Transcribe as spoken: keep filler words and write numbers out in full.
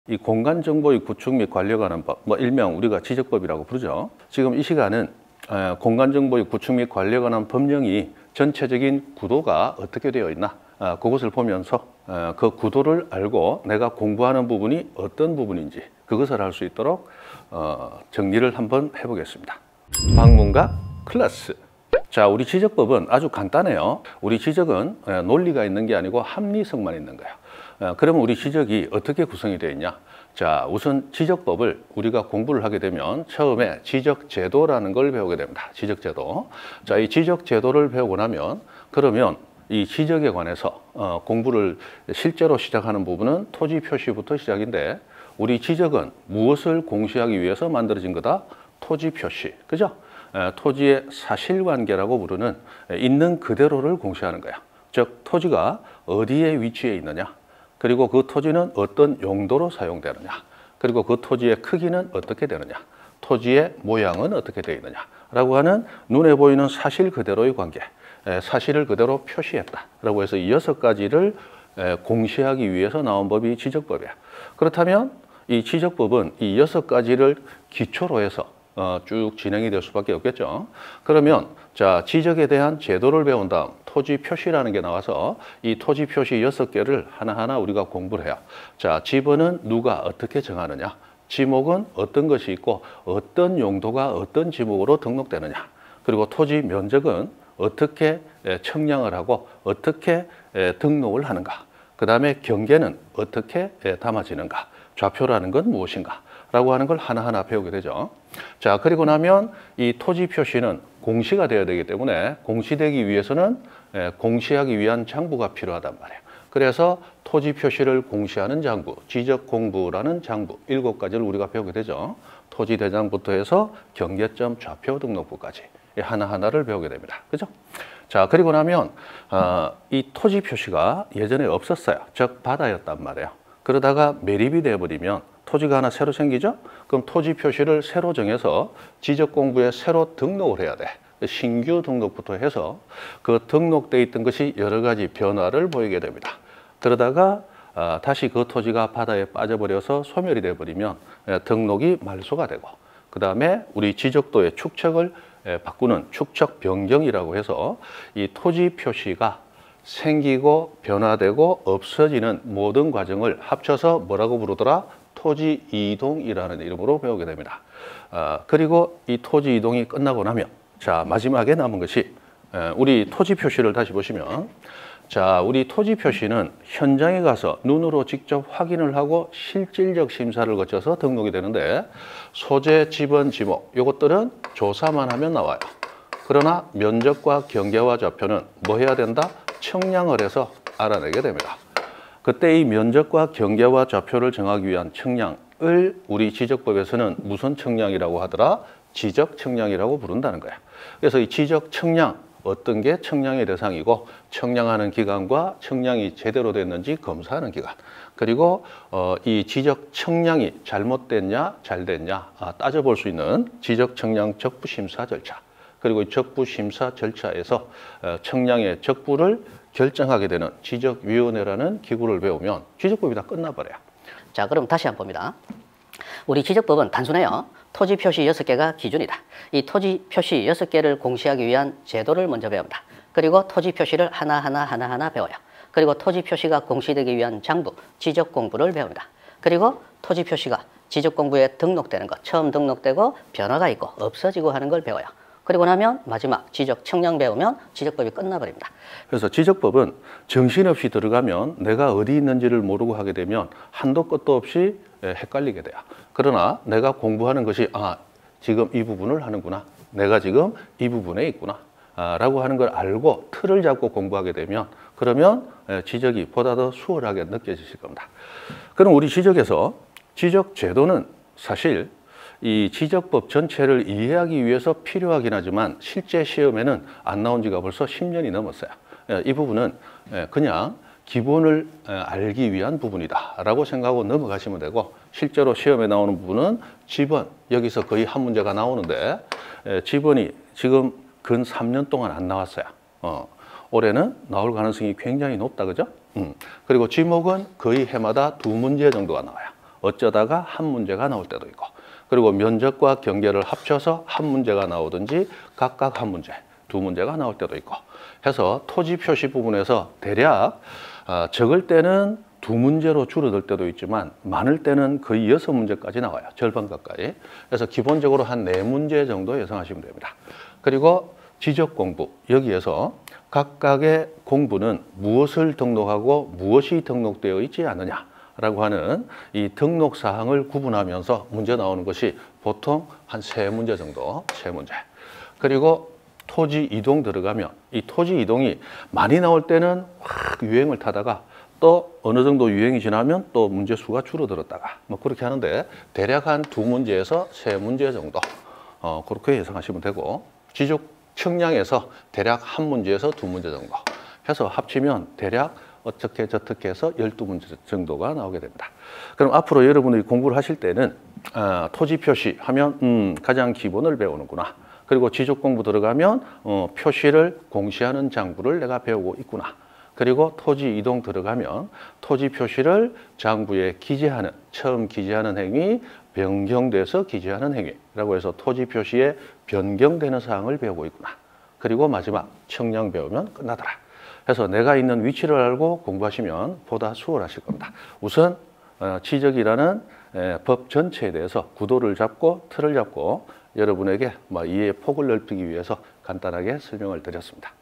이 공간정보의 구축 및 관리에 관한 법, 뭐 일명 우리가 지적법이라고 부르죠. 지금 이 시간은 공간정보의 구축 및 관리에 관한 법령이 전체적인 구도가 어떻게 되어 있나, 그것을 보면서 그 구도를 알고 내가 공부하는 부분이 어떤 부분인지 그것을 알 수 있도록 정리를 한번 해보겠습니다. 방문과 클래스. 자, 우리 지적법은 아주 간단해요. 우리 지적은 논리가 있는 게 아니고 합리성만 있는 거예요. 그러면 우리 지적이 어떻게 구성이 되어 있냐? 자, 우선 지적법을 우리가 공부를 하게 되면 처음에 지적제도라는 걸 배우게 됩니다. 지적제도. 자, 이 지적제도를 배우고 나면 그러면 이 지적에 관해서 어, 공부를 실제로 시작하는 부분은 토지 표시부터 시작인데, 우리 지적은 무엇을 공시하기 위해서 만들어진 거다? 토지 표시. 그죠? 에, 토지의 사실관계라고 부르는 에, 있는 그대로를 공시하는 거야. 즉, 토지가 어디에 위치해 있느냐, 그리고 그 토지는 어떤 용도로 사용되느냐, 그리고 그 토지의 크기는 어떻게 되느냐, 토지의 모양은 어떻게 되어 있느냐라고 하는 눈에 보이는 사실 그대로의 관계, 사실을 그대로 표시했다라고 해서 이 여섯 가지를 공시하기 위해서 나온 법이 지적법이야. 그렇다면 이 지적법은 이 여섯 가지를 기초로 해서 어, 쭉 진행이 될 수밖에 없겠죠. 그러면 자, 지적에 대한 제도를 배운 다음 토지 표시라는 게 나와서 이 토지 표시 여섯 개를 하나하나 우리가 공부를 해요. 자, 지번은 누가 어떻게 정하느냐, 지목은 어떤 것이 있고 어떤 용도가 어떤 지목으로 등록되느냐, 그리고 토지 면적은 어떻게 청량을 하고 어떻게 등록을 하는가, 그 다음에 경계는 어떻게 담아지는가, 좌표라는 건 무엇인가 라고 하는 걸 하나하나 배우게 되죠. 자, 그리고 나면 이 토지 표시는 공시가 되어야 되기 때문에 공시되기 위해서는 공시하기 위한 장부가 필요하단 말이에요. 그래서 토지 표시를 공시하는 장부, 지적공부라는 장부 일곱 가지를 우리가 배우게 되죠. 토지 대장부터 해서 경계점, 좌표 등록부까지 하나하나를 배우게 됩니다. 그죠? 자, 그리고 나면 어, 이 토지 표시가 예전에 없었어요. 즉 바다였단 말이에요. 그러다가 매립이 되어버리면 토지가 하나 새로 생기죠? 그럼 토지 표시를 새로 정해서 지적공부에 새로 등록을 해야 돼. 신규 등록부터 해서 그 등록돼 있던 것이 여러 가지 변화를 보이게 됩니다. 그러다가 아, 다시 그 토지가 바다에 빠져버려서 소멸이 돼버리면 등록이 말소가 되고, 그 다음에 우리 지적도의 축척을 바꾸는 축척 변경이라고 해서 이 토지 표시가 생기고 변화되고 없어지는 모든 과정을 합쳐서 뭐라고 부르더라? 토지 이동이라는 이름으로 배우게 됩니다. 아, 그리고 이 토지 이동이 끝나고 나면 자, 마지막에 남은 것이 우리 토지 표시를 다시 보시면, 자, 우리 토지 표시는 현장에 가서 눈으로 직접 확인을 하고 실질적 심사를 거쳐서 등록이 되는데, 소재, 지번, 지목 이것들은 조사만 하면 나와요. 그러나 면적과 경계와 좌표는 뭐 해야 된다? 청량을 해서 알아내게 됩니다. 그때 이 면적과 경계와 좌표를 정하기 위한 청량을 우리 지적법에서는 무슨 청량이라고 하더라? 지적 청량이라고 부른다는 거야. 그래서 이 지적 청량, 어떤 게 청량의 대상이고 청량하는 기간과 청량이 제대로 됐는지 검사하는 기간, 그리고 어, 이 지적 청량이 잘못됐냐 잘 됐냐 아, 따져볼 수 있는 지적 청량 적부심사 절차, 그리고 이 적부심사 절차에서 어, 청량의 적부를 결정하게 되는 지적위원회라는 기구를 배우면 지적법이 다 끝나버려요. 자, 그럼 다시 한번 봅니다. 우리 지적법은 단순해요. 토지 표시 여섯 개가 기준이다. 이 토지 표시 여섯 개를 공시하기 위한 제도를 먼저 배웁니다. 그리고 토지 표시를 하나하나 하나하나 배워요. 그리고 토지 표시가 공시되기 위한 장부, 지적공부를 배웁니다. 그리고 토지 표시가 지적공부에 등록되는 것, 처음 등록되고 변화가 있고 없어지고 하는 걸 배워요. 그리고 나면 마지막 지적 청량 배우면 지적법이 끝나버립니다. 그래서 지적법은 정신없이 들어가면 내가 어디 있는지를 모르고 하게 되면 한도 끝도 없이 헷갈리게 돼요. 그러나 내가 공부하는 것이 아, 지금 이 부분을 하는구나, 내가 지금 이 부분에 있구나 아, 라고 하는 걸 알고 틀을 잡고 공부하게 되면 그러면 지적이 보다 더 수월하게 느껴지실 겁니다. 그럼 우리 지적에서 지적 제도는 사실 이 지적법 전체를 이해하기 위해서 필요하긴 하지만 실제 시험에는 안 나온 지가 벌써 십 년이 넘었어요. 이 부분은 그냥 기본을 알기 위한 부분이다 라고 생각하고 넘어가시면 되고, 실제로 시험에 나오는 부분은 지번, 여기서 거의 한 문제가 나오는데 지번이 지금 근 삼 년 동안 안 나왔어요. 어, 올해는 나올 가능성이 굉장히 높다, 그죠? 음. 그리고 지목은 거의 해마다 두 문제 정도가 나와요. 어쩌다가 한 문제가 나올 때도 있고, 그리고 면적과 경계를 합쳐서 한 문제가 나오든지 각각 한 문제, 두 문제가 나올 때도 있고 해서 토지 표시 부분에서 대략 어, 적을 때는 두 문제로 줄어들 때도 있지만 많을 때는 거의 여섯 문제까지 나와요. 절반 가까이. 그래서 기본적으로 한 네 문제 정도 예상하시면 됩니다. 그리고 지적 공부, 여기에서 각각의 공부는 무엇을 등록하고 무엇이 등록되어 있지 않느냐라고 하는 이 등록 사항을 구분하면서 문제 나오는 것이 보통 한 세 문제 정도, 세 문제. 그리고 토지 이동 들어가면 이 토지 이동이 많이 나올 때는 확 유행을 타다가 또 어느 정도 유행이 지나면 또 문제 수가 줄어들었다가 뭐 그렇게 하는데 대략 한 두 문제에서 세 문제 정도 어, 그렇게 예상하시면 되고, 지적 측량에서 대략 한 문제에서 두 문제 정도 해서 합치면 대략 어떻게 저떻게 해서 열두 문제 정도가 나오게 됩니다. 그럼 앞으로 여러분들이 공부를 하실 때는 어, 토지 표시 하면 음, 가장 기본을 배우는구나. 그리고 지적 공부 들어가면 어, 표시를 공시하는 장부를 내가 배우고 있구나. 그리고 토지 이동 들어가면 토지 표시를 장부에 기재하는, 처음 기재하는 행위, 변경돼서 기재하는 행위라고 해서 토지 표시에 변경되는 사항을 배우고 있구나. 그리고 마지막 측량 배우면 끝나더라. 그래서 내가 있는 위치를 알고 공부하시면 보다 수월하실 겁니다. 우선 지적이라는 법 전체에 대해서 구도를 잡고 틀을 잡고 여러분에게 이해의 폭을 넓히기 위해서 간단하게 설명을 드렸습니다.